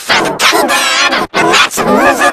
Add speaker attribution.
Speaker 1: for the gummy bear, and that's a movie.